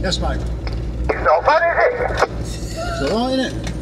Yes, mate. It's not fun, is it? It's alright, isn't it?